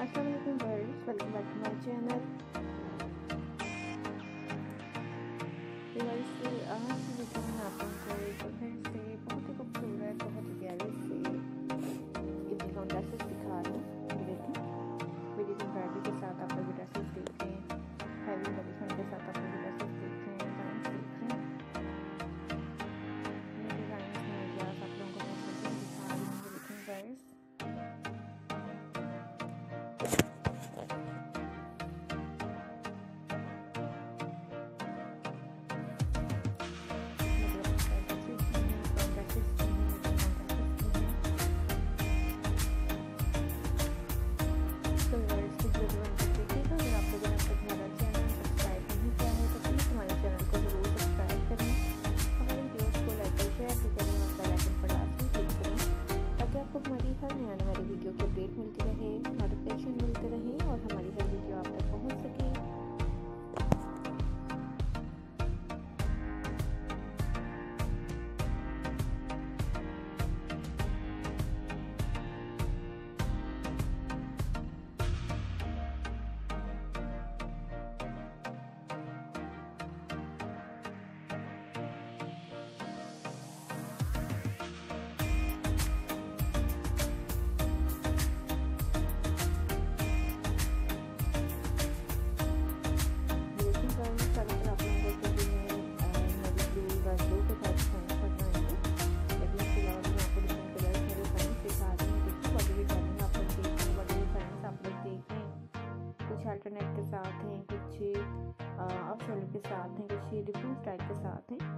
अस्सलाम वालेकुम viewers, welcome back to my channel. Viewers, आज की वीडियो में आप लोगों को एक बार फिर से बहुत ही खूबसूरत, बहुत ही प्यारे से इवनिंग गाउन ड्रेसेस दिखा रही हूँ। देखें, वीडियो की एम्ब्रॉयडरी के साथ आप लोग ड्रेसेस देख रहे हैं, हैवी एलिफेंट के साथ आप लोग ड्रेसेस देख रहे हैं, डिज़ाइन देख रहे हैं। ये डिज़ाइन में आइडियाज़ आप लोगों को मैं फिर से दिखा रही हूँ। देखें व्यूअर्स, हमारी हर नई आने वाली वीडियो की अपडेट मिलती रहे, नोटिफिकेशन मिलते रहे और हमारी हर वीडियो आप तक पहुंच सके। अल्टरनेट के साथ हैं, कुछ ऑफ शोल्डर के साथ हैं, कुछ डिफरेंट स्टाइल के साथ हैं।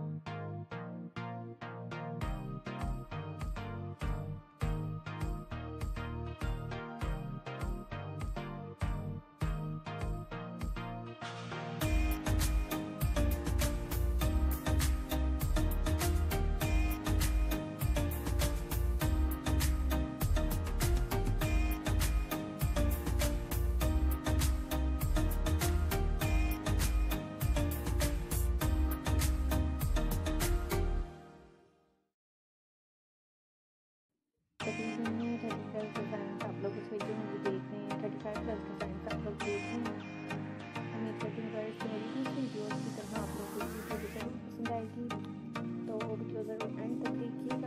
तकरीबन 35 डिज़ाइन आप लोग इस वीडियो में भी देख रहे हैं। 35 प्लस डिज़ाइन आप लोग देख रहे हैं। उम्मीद करती हूँ कि मेरी दूसरी वीडियोस की तरह आप लोगों को वीडियो ज़रूर पसंद आएगी, तो वीडियो ज़रूर एंड तक देखिएगा।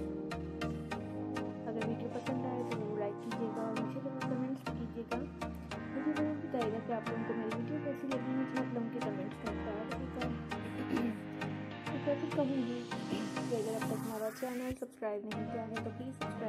अगर वीडियो पसंद आए तो ज़रूर लाइक कीजिएगा और मुझे ज़रूर कमेंट्स भी कीजिएगा। मुझे ज़रूर बताइएगा कि आप लोगों को मेरी वीडियो कैसी लगी। मुझे आप लोगों के कमेंट्स का इंतज़ार रहेगा। तो फिर कहूँगी कि अगर अब तक हमारा चैनल सब्सक्राइब नहीं किया है तो प्लीज़ सब्सक्राइब